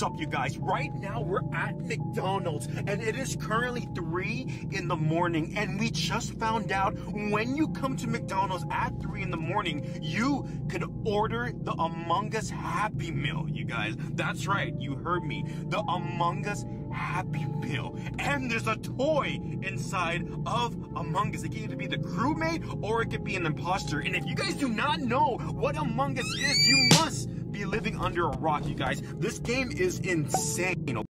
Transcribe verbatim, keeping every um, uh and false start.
What's up, you guys? Right now we're at McDonald's and it is currently three in the morning, and we just found out when you come to McDonald's at three in the morning, you could order the Among Us Happy Meal, you guys. That's right, you heard me. The Among Us Happy Meal. And there's a toy inside of Among Us. It can either be the crewmate or it could be an imposter. And if you guys do not know what Among Us is, you must be living under a rock, you guys. This game is insane.